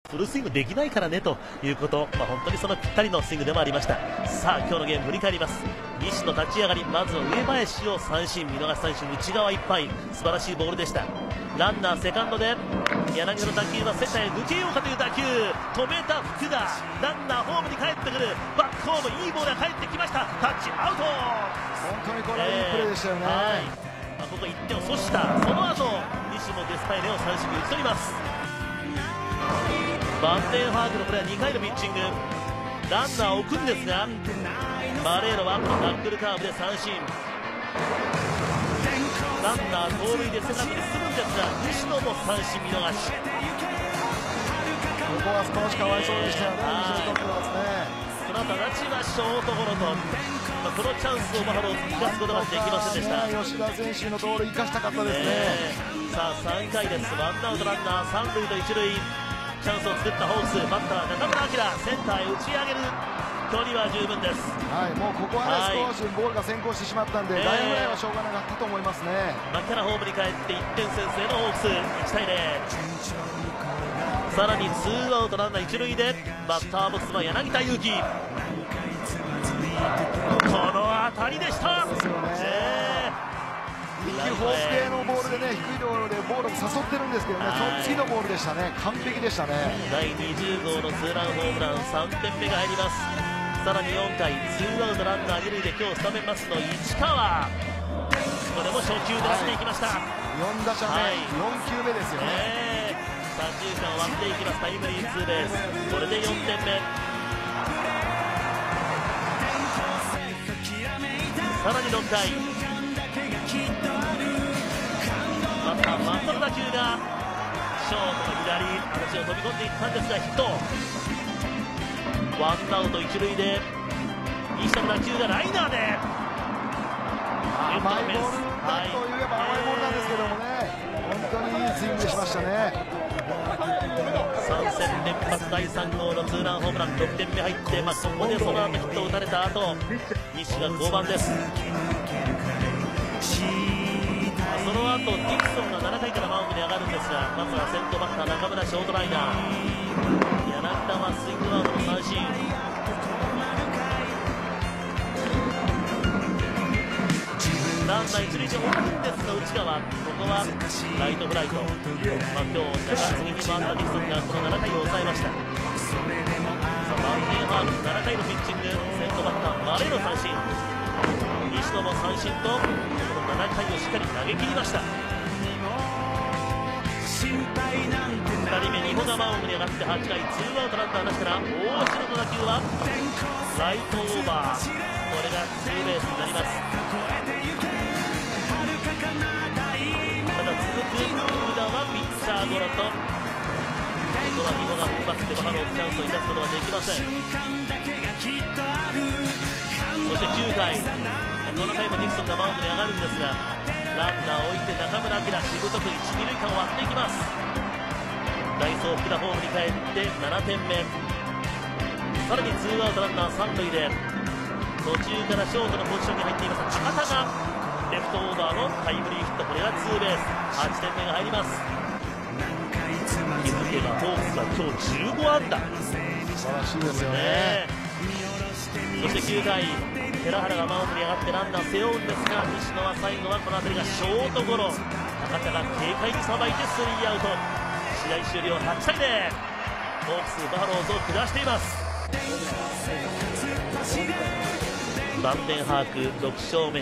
フルスイングできないからねということ、本当にそのぴったりのスイングでもありました。さあ今日のゲーム振り返ります。西の立ち上がり、まずは上林を三振、見逃し三振、内側いっぱい、素晴らしいボールでした。ランナーセカンドで柳田の打球はセンターへ抜けようかという打球、止めた福田、ランナーホームに帰ってくる、バックホーム、いいボールが帰ってきました。タッチアウト。 本当にこれはいいプレーでしたよね。 ここ1点を阻した。その後西もデスパイネを三振に打ち取ります。バンデンハークのこれは2回のピッチング、ランナーを置くんですがバレーロはナックルカーブで三振、ランナー盗塁でセカンドに進むんですが西野も三振見逃し。 ここは少しかわいそうでしたよね。西野とってますね。 その後立ちはショートゴロと、このチャンスをバファローズ生かすことができませんでした。 吉田選手の盗塁生かしたかったですね。 さあ3回です。ワンアウトランナー三塁と一塁、チャンスを作ったホークス、バッター中村晃、センターへ打ち上げる距離は十分です。 もうここはね、少しボールが先行してしまったんで、外野フライはしょうがなかったと思いますね。 牧原ホームに帰って1点先制のホークス、1対0。さらにツーアウトランナー一塁でバッターボックスは柳田悠岐、この当たりでした。 一球フォーク系のボールでね、低いところでボールを誘ってるんですけどね、その次のボールでしたね。完璧でしたね。第 20号のツーランホームラン、3点目が入ります。さらに4回ツーアウトランナー二塁で今日スタメンマスの市川、これも初球狙っていきました。 4打者目、4球目ですよね。 左中間割っていきます。タイムリーツーベース、これで4点目。さらに6回バッター松田の打球がショートの左足を飛び込んでいったんですがヒット。ワンアウト一塁で西田の打球がライナーで甘いボールだといえば甘いボールなんですけどもね、本当にいいスイングしましたね。 3戦連発第3号のツーランホームラン、6点目入って、ここでその後ヒットを打たれた後西が降板です。その後ディクソンが7回からマウンドに上がるんですが、まずは先頭バッター中村ショートライナー、柳田はスイングアウトの三振。ランナー一塁で置くんですが内川、ここはライトフライト、今日中継ぎに回ったディクソンがこの7回を抑えました。バンデンハーク7回のピッチング、先頭バッターマレーの三振、西野も三振とこの7回をしっかり投げ切りました。2人目二保がマウンドに上がって8回ツーアウトランナーなしから大城の打球はライトオーバー、これがツーベースになります。ただ続く福田はピッチャーゴロと、ここは二保が踏ん張ってバファローズチャンスを生かすことができません。そして9回この回もディクソンがマウンドに上がるんですが、ランナーを置いて中村晃しぶとく一二塁間を割っていきます。代走福田ホームに帰って7点目、さらにツーアウトランナー三塁で途中からショートのポジションに入っていました高田がレフトオーバーのタイムリーヒット、これがツーベース、8点目が入ります。気づけばホークスは今日15安打、 素晴らしいですよね。 そして9回寺原がマウンドに上がってランナー背負うんですが、西野は最後はこの辺りがショートゴロ、高田が軽快にさばいてスリーアウト、試合終了8対0、ホークスバファローズを下しています。バンデンハーク6勝目。